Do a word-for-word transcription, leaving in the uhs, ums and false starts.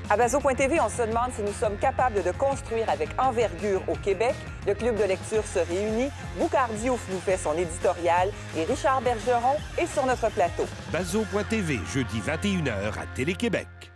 À Bazo point T V, on se demande si nous sommes capables de construire avec envergure au Québec. Le club de lecture se réunit. Boucard Diouf nous fait son éditorial et Richard Bergeron est sur notre plateau. Bazo point T V, jeudi vingt et une heures à Télé-Québec.